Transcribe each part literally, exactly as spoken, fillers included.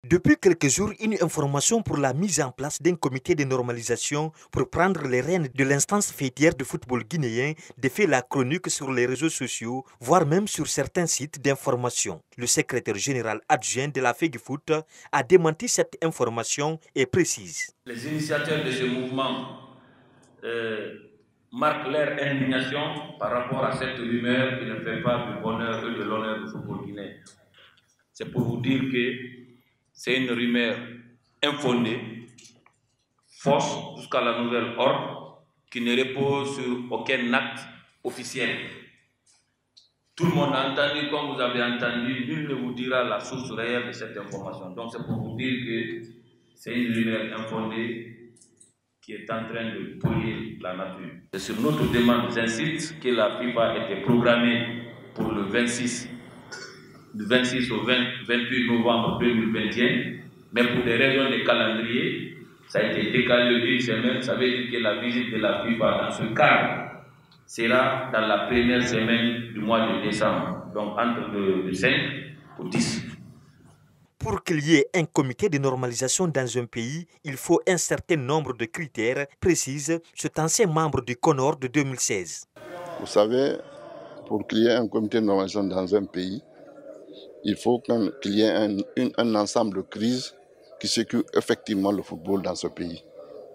Depuis quelques jours, une information pour la mise en place d'un comité de normalisation pour prendre les rênes de l'instance fêtière de football guinéen défait la chronique sur les réseaux sociaux, voire même sur certains sites d'information. Le secrétaire général adjoint de la FEGIFOOT a démenti cette information et précise. Les initiateurs de ce mouvement euh, marquent leur indignation par rapport à cette rumeur qui ne fait pas du bonheur que de l'honneur du football guinéen. C'est pour vous dire que c'est une rumeur infondée, fausse jusqu'à la nouvelle ordre, qui ne repose sur aucun acte officiel. Tout le monde a entendu, comme vous avez entendu, nul ne vous dira la source réelle de cette information. Donc c'est pour vous dire que c'est une rumeur infondée qui est en train de polluer la nature. C'est sur notre demande, j'insiste, que la FIFA était programmée pour le vingt-six, du vingt-six au vingt-huit novembre deux mille vingt et un, mais pour des raisons de calendrier, ça a été décalé d'une semaine. Ça veut dire que la visite de la FIFA dans ce cadre sera dans la première semaine du mois de décembre, donc entre le cinq au dix. Pour qu'il y ait un comité de normalisation dans un pays, il faut un certain nombre de critères, précise cet ancien membre du CONOR de deux mille seize. Vous savez, pour qu'il y ait un comité de normalisation dans un pays, il faut qu'il y ait un, un, un ensemble de crises qui sécurent effectivement le football dans ce pays.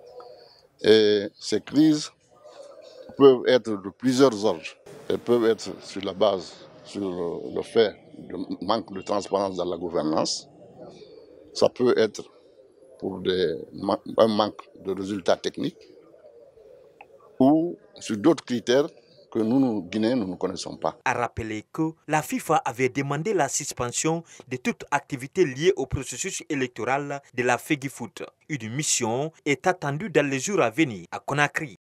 Et ces crises peuvent être de plusieurs ordres. Elles peuvent être sur la base, sur le fait de manque de transparence dans la gouvernance. Ça peut être pour des, un manque de résultats techniques ou sur d'autres critères que nous, nous, Guinéens, nous ne connaissons pas. A rappelé que la FIFA avait demandé la suspension de toute activité liée au processus électoral de la FEGIFOOT. Une mission est attendue dans les jours à venir à Conakry.